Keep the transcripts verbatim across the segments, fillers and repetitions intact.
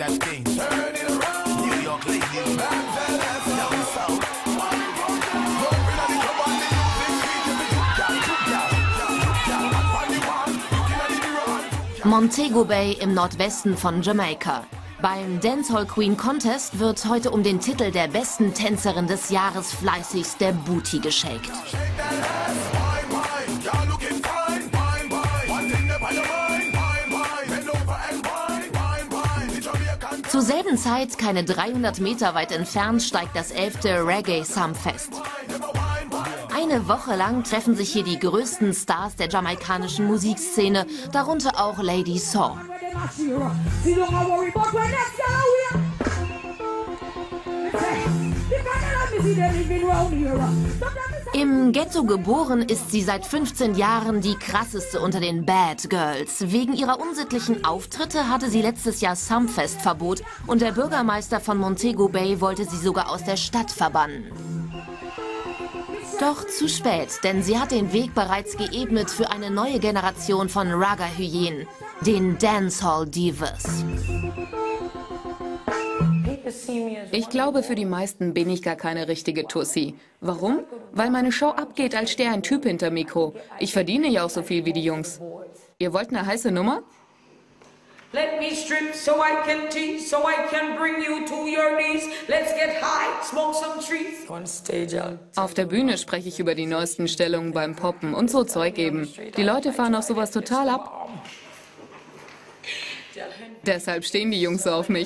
Montego Bay im Nordwesten von Jamaika. Beim Dancehall Queen Contest wird heute um den Titel der besten Tänzerin des Jahres fleißigst der Booty geshakt. Zur selben Zeit, keine dreihundert Meter weit entfernt, steigt das elfte Reggae Sumfest. Eine Woche lang treffen sich hier die größten Stars der jamaikanischen Musikszene, darunter auch Lady Saw. Im Ghetto geboren ist sie seit fünfzehn Jahren die krasseste unter den Bad Girls. Wegen ihrer unsittlichen Auftritte hatte sie letztes Jahr Sumfest-Verbot und der Bürgermeister von Montego Bay wollte sie sogar aus der Stadt verbannen. Doch zu spät, denn sie hat den Weg bereits geebnet für eine neue Generation von Ragga-Hyänen, den Dancehall Divas. Ich glaube, für die meisten bin ich gar keine richtige Tussi. Warum? Weil meine Show abgeht, als stehe ein Typ hinter Mikro. Ich verdiene ja auch so viel wie die Jungs. Ihr wollt eine heiße Nummer? Let me strip so I can tease, so I can bring you to your knees. Let's get high, smoke some trees. On stage. Auf der Bühne spreche ich über die neuesten Stellungen beim Poppen und so Zeug eben. Die Leute fahren auf sowas total ab. Deshalb stehen die Jungs so auf mich.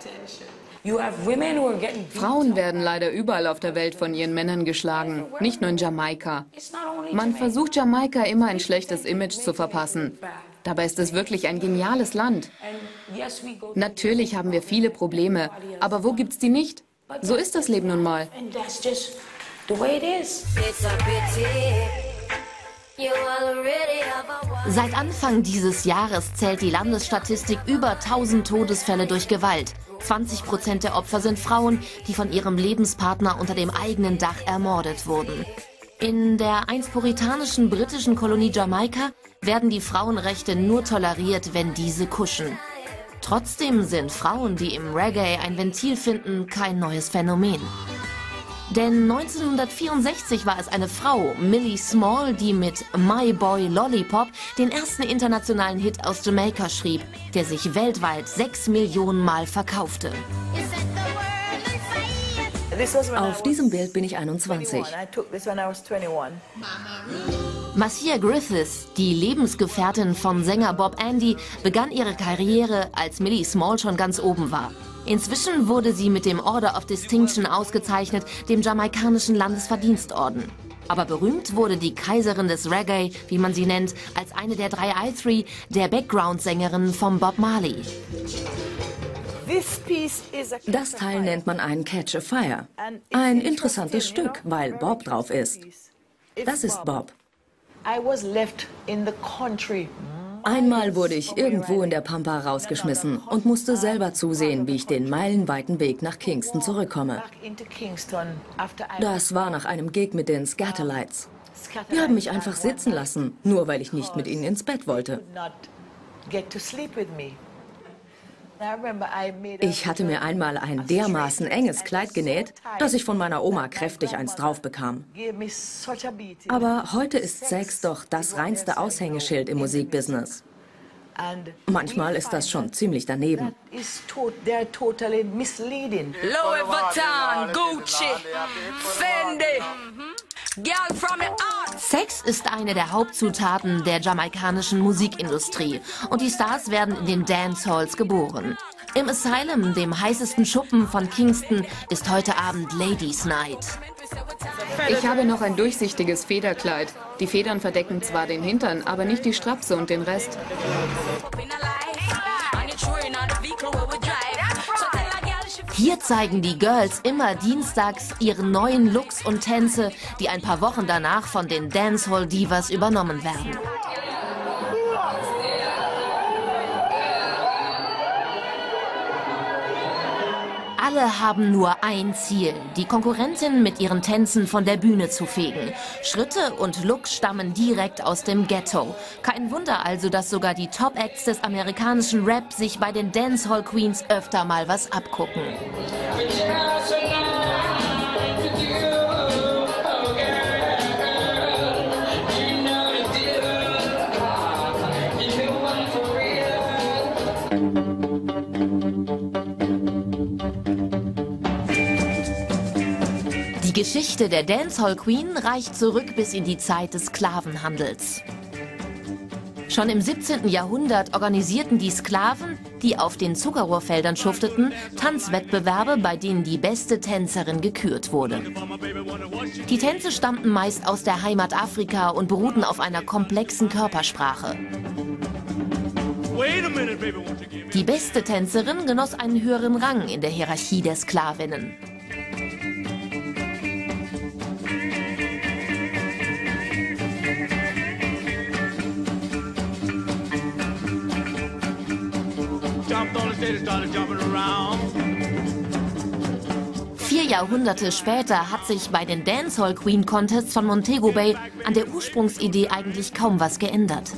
Frauen werden leider überall auf der Welt von ihren Männern geschlagen, nicht nur in Jamaika. Man versucht Jamaika immer ein schlechtes Image zu verpassen. Dabei ist es wirklich ein geniales Land. Natürlich haben wir viele Probleme, aber wo gibt's die nicht? So ist das Leben nun mal. Seit Anfang dieses Jahres zählt die Landesstatistik über tausend Todesfälle durch Gewalt. zwanzig Prozent der Opfer sind Frauen, die von ihrem Lebenspartner unter dem eigenen Dach ermordet wurden. In der einst puritanischen britischen Kolonie Jamaika werden die Frauenrechte nur toleriert, wenn diese kuschen. Trotzdem sind Frauen, die im Reggae ein Ventil finden, kein neues Phänomen. Denn neunzehnhundertvierundsechzig war es eine Frau, Millie Small, die mit My Boy Lollipop den ersten internationalen Hit aus Jamaika schrieb, der sich weltweit sechs Millionen Mal verkaufte. Auf diesem Bild bin ich einundzwanzig. Marcia Griffiths, die Lebensgefährtin von Sänger Bob Andy, begann ihre Karriere, als Millie Small schon ganz oben war. Inzwischen wurde sie mit dem Order of Distinction ausgezeichnet, dem jamaikanischen Landesverdienstorden. Aber berühmt wurde die Kaiserin des Reggae, wie man sie nennt, als eine der drei I drei, der Background-Sängerinnen von Bob Marley. Das Teil nennt man einen Catch a Fire. Ein interessantes Stück, weil Bob drauf ist. Das ist Bob. Einmal wurde ich irgendwo in der Pampa rausgeschmissen und musste selber zusehen, wie ich den meilenweiten Weg nach Kingston zurückkomme. Das war nach einem Gig mit den Scatterlights. Die haben mich einfach sitzen lassen, nur weil ich nicht mit ihnen ins Bett wollte. Ich hatte mir einmal ein dermaßen enges Kleid genäht, dass ich von meiner Oma kräftig eins drauf bekam. Aber heute ist Sex doch das reinste Aushängeschild im Musikbusiness. Manchmal ist das schon ziemlich daneben. Louis Vuitton, Gucci, Fendi. Sex ist eine der Hauptzutaten der jamaikanischen Musikindustrie und die Stars werden in den Dancehalls geboren. Im Asylum, dem heißesten Schuppen von Kingston, ist heute Abend Ladies Night. Ich habe noch ein durchsichtiges Federkleid. Die Federn verdecken zwar den Hintern, aber nicht die Strapse und den Rest. Hier zeigen die Girls immer dienstags ihren neuen Looks und Tänze, die ein paar Wochen danach von den Dancehall Divas übernommen werden. Alle haben nur ein Ziel, die Konkurrentin mit ihren Tänzen von der Bühne zu fegen. Schritte und Looks stammen direkt aus dem Ghetto. Kein Wunder also, dass sogar die Top-Acts des amerikanischen Rap sich bei den Dancehall Queens öfter mal was abgucken. Die Geschichte der Dancehall Queen reicht zurück bis in die Zeit des Sklavenhandels. Schon im siebzehnten Jahrhundert organisierten die Sklaven, die auf den Zuckerrohrfeldern schufteten, Tanzwettbewerbe, bei denen die beste Tänzerin gekürt wurde. Die Tänze stammten meist aus der Heimat Afrika und beruhten auf einer komplexen Körpersprache. Die beste Tänzerin genoss einen höheren Rang in der Hierarchie der Sklavinnen. Vier Jahrhunderte später hat sich bei den Dancehall Queen Contests von Montego Bay an der Ursprungsidee eigentlich kaum was geändert.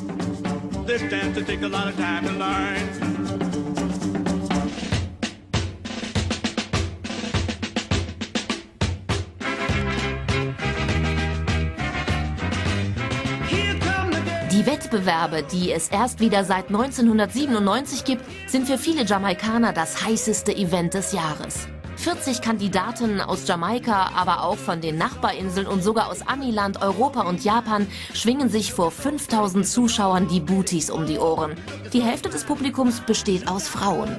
Die Wettbewerbe, die es erst wieder seit neunzehnhundertsiebenundneunzig gibt, sind für viele Jamaikaner das heißeste Event des Jahres. vierzig Kandidaten aus Jamaika, aber auch von den Nachbarinseln und sogar aus Amiland, Europa und Japan schwingen sich vor fünftausend Zuschauern die Booties um die Ohren. Die Hälfte des Publikums besteht aus Frauen.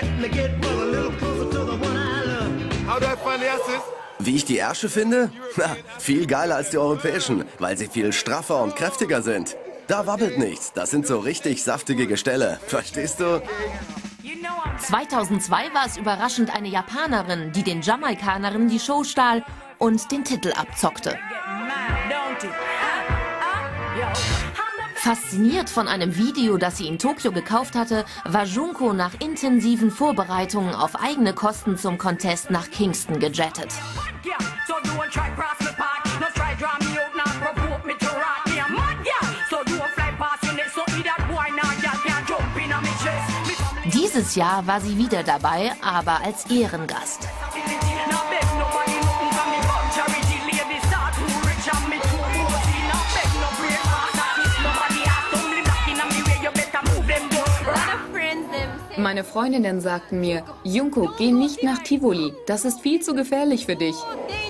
Wie ich die Ärsche finde? Na, viel geiler als die europäischen, weil sie viel straffer und kräftiger sind. Da wabbelt nichts, das sind so richtig saftige Gestelle, verstehst du? zweitausendzwei war es überraschend eine Japanerin, die den Jamaikanerinnen die Show stahl und den Titel abzockte. Fasziniert von einem Video, das sie in Tokio gekauft hatte, war Junko nach intensiven Vorbereitungen auf eigene Kosten zum Contest nach Kingston gejettet. Dieses Jahr war sie wieder dabei, aber als Ehrengast. Meine Freundinnen sagten mir, Junko, geh nicht nach Tivoli, das ist viel zu gefährlich für dich.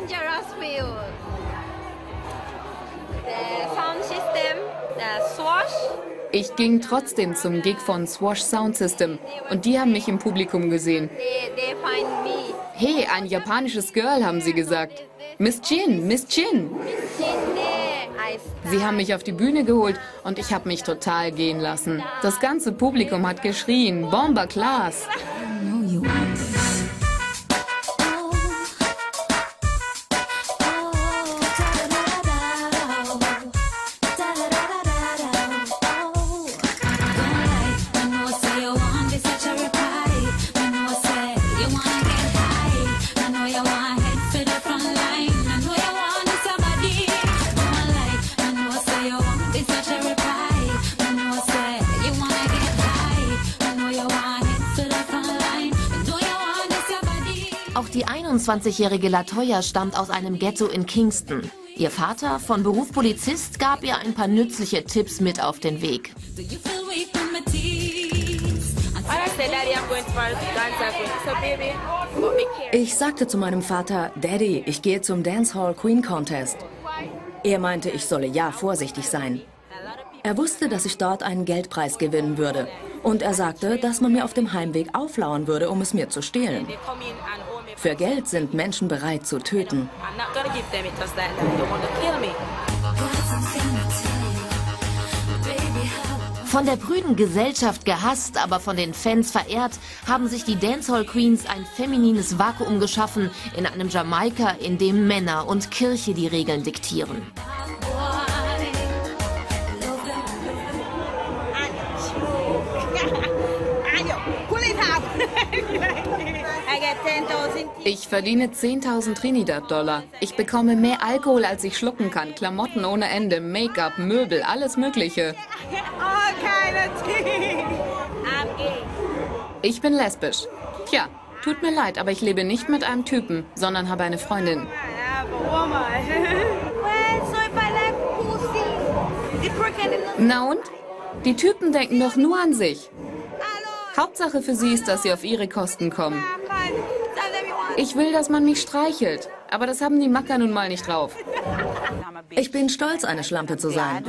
Ich ging trotzdem zum Gig von Swash Sound System und die haben mich im Publikum gesehen. Hey, ein japanisches Girl, haben sie gesagt. Miss Jin, Miss Jin. Sie haben mich auf die Bühne geholt und ich habe mich total gehen lassen. Das ganze Publikum hat geschrien, Bomber Class. Auch die einundzwanzigjährige Latoya stammt aus einem Ghetto in Kingston. Ihr Vater, von Beruf Polizist, gab ihr ein paar nützliche Tipps mit auf den Weg. Ich sagte zu meinem Vater, Daddy, ich gehe zum Dancehall Queen Contest. Er meinte, ich solle ja vorsichtig sein. Er wusste, dass ich dort einen Geldpreis gewinnen würde. Und er sagte, dass man mir auf dem Heimweg auflauern würde, um es mir zu stehlen. Für Geld sind Menschen bereit zu töten. Von der prüden Gesellschaft gehasst, aber von den Fans verehrt, haben sich die Dancehall Queens ein feminines Vakuum geschaffen in einem Jamaika, in dem Männer und Kirche die Regeln diktieren. I get ten thousand Ich verdiene zehntausend Trinidad-Dollar. Ich bekomme mehr Alkohol, als ich schlucken kann. Klamotten ohne Ende, Make-up, Möbel, alles Mögliche. Ich bin lesbisch. Tja, tut mir leid, aber ich lebe nicht mit einem Typen, sondern habe eine Freundin. Na und? Die Typen denken doch nur an sich. Hauptsache für sie ist, dass sie auf ihre Kosten kommen. Ich will, dass man mich streichelt, aber das haben die Macker nun mal nicht drauf. Ich bin stolz, eine Schlampe zu sein.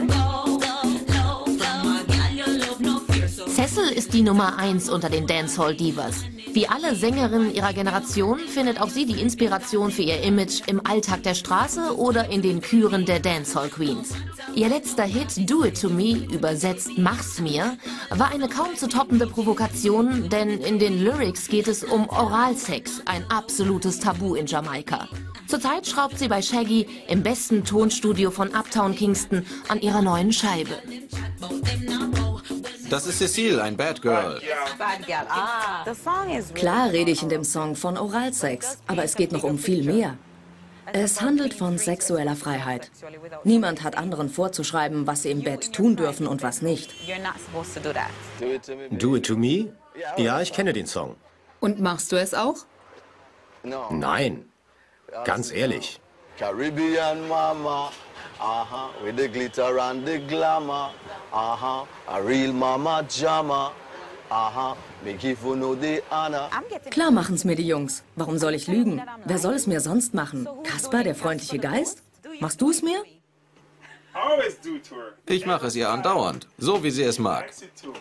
Cecil ist die Nummer eins unter den Dancehall-Divas. Wie alle Sängerinnen ihrer Generation findet auch sie die Inspiration für ihr Image im Alltag der Straße oder in den Chören der Dancehall-Queens. Ihr letzter Hit Do It To Me, übersetzt Mach's mir, war eine kaum zu toppende Provokation, denn in den Lyrics geht es um Oralsex, ein absolutes Tabu in Jamaika. Zurzeit schraubt sie bei Shaggy im besten Tonstudio von Uptown Kingston an ihrer neuen Scheibe. Das ist Cecile, ein Bad Girl. Klar rede ich in dem Song von Oralsex, aber es geht noch um viel mehr. Es handelt von sexueller Freiheit. Niemand hat anderen vorzuschreiben, was sie im Bett tun dürfen und was nicht. Do It To Me? Ja, ich kenne den Song. Und machst du es auch? Nein, ganz ehrlich. Caribbean mama, aha, with the glitter and the glamour, aha, a real mama jammer, aha, make you know the honor. Klar machen's mir die Jungs. Warum soll ich lügen? Wer soll es mir sonst machen? Kasper, der freundliche Geist? Machst du es mir? Ich mache es ihr andauernd, so wie sie es mag.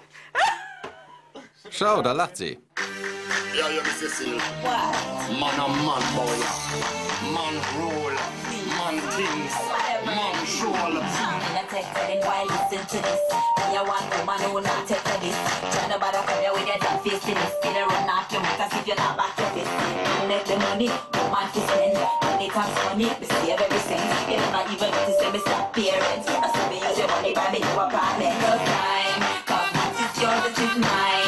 Schau, da lacht sie. Ja, ja, das ist Cecil. Man a man, boy. Man roll, man things, man show. Money, buy me new apartment. No time, cause what is yours is mine.